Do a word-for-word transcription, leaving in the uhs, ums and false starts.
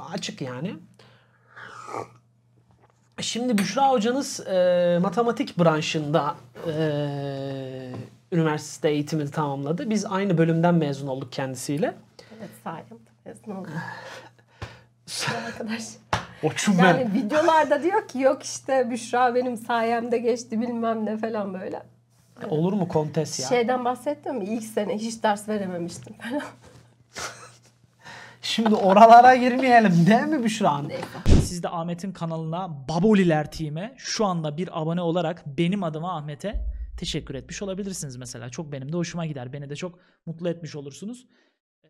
açık yani. Şimdi Büşra hocanız e, matematik branşında e, üniversite eğitimini tamamladı. Biz aynı bölümden mezun olduk kendisiyle. Evet, sayemde mezun oldum. Arkadaş. Oçum Yani ben. videolarda diyor ki yok işte Büşra benim sayemde geçti bilmem ne falan böyle. Evet. Olur mu kontes ya? Şeyden bahsettim mi? İlk sene hiç ders verememiştim falan. Şimdi oralara girmeyelim değil mi Büşra Hanım? Siz de Ahmet'in kanalına Baboliler Team'e şu anda bir abone olarak benim adıma Ahmet'e teşekkür etmiş olabilirsiniz mesela. Çok benim de hoşuma gider. Beni de çok mutlu etmiş olursunuz.